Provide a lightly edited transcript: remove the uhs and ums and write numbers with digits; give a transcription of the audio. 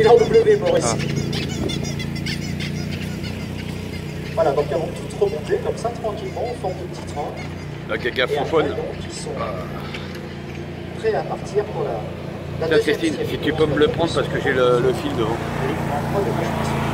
est en W, Maurice. Ah. Voilà, donc elles vont toutes remonter comme ça, tranquillement, en forme de petit train. La gaga Et après, foufonne. donc, ils sont prêts à partir pour la Tiens deuxième Christine, série. si tu peux me le prendre parce que j'ai le fil devant. Oui, en 3,